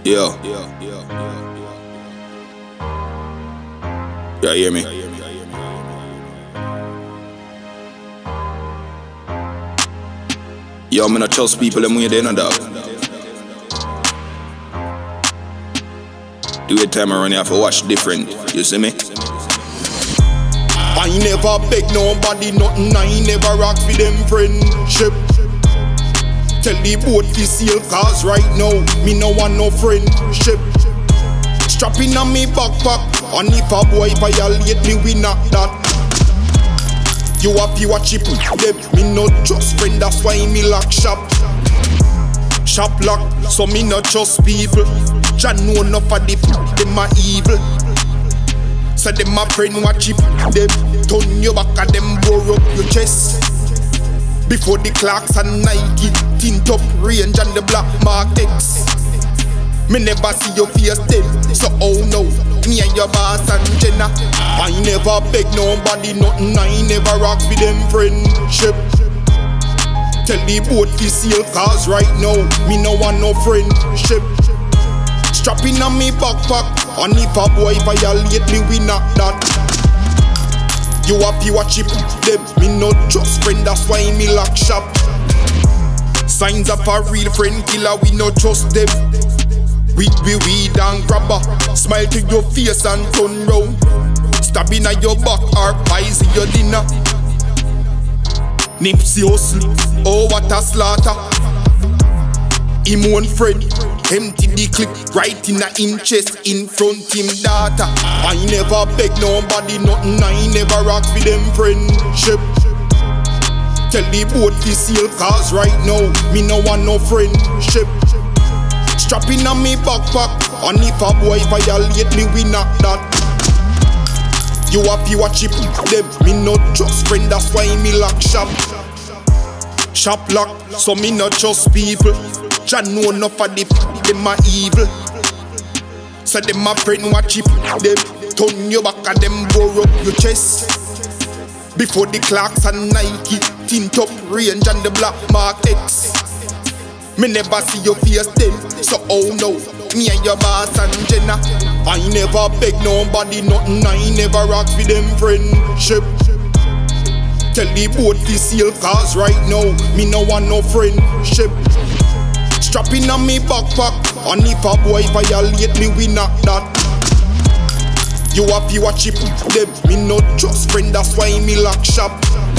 Yeah. Yeah, hear me? Yo, me not trust people them way they know dog. Do it time around, you have to watch different. You see me? I never beg nobody nothing, I never rock for them friendship. Tell the boat to sail, cause right now, me no want no friendship. Strapping on me backpack, and if a boy violate me, we knock that. You have to watch it, them, me no trust friend, that's why me lock shop. Shop lock, so me no trust people. Jah know enough of them are evil. So them my friend watch it, them turn your back and them bore up your chest. Before the clocks and Nike, tint up range and the black mark X. Me never see your face then, so oh no, me and your boss and Jenna. I never beg nobody nothing, I never rock with them friendship. Tell the boat to sail, cause right now, me no want no friendship. Strapping on me backpack, and if a boy violate me, we knock that. You have to watch it, them, me no trust friend, that's why me lock shop. Signs of a real friend killer, we no trust them. Weed and grabber, smile to your face and turn round. Stabbing at your back or pies in your dinner. Nipsey hustle, oh what a slaughter. Him one friend, empty the clip right in a in chest in front him data. I never beg nobody nothing, I never rock with them friendship. Tell the boat to sail, cause right now, me no want no friendship. Strapping on me backpack, and if a boy violate me, we knock that. You have to watch it, them, me no trust friend, that's why me lock shop. Shop lock, so me no trust people. Jah know enough of them are evil. So them my friend watch it, them turn your back and them bore up your chest. Before the clocks and Nike, tint up range and the black mark X. Me never see your face then, so oh no, me and your boss and Jenna. I never beg nobody nothing, I never rock with them friendship. Tell the boat to sail, cause right now, me no want no friendship. Strapping on me backpack, and if a boy violate me, we knock that. You have to watch it, them, me no trust friend, that's why me lock shop.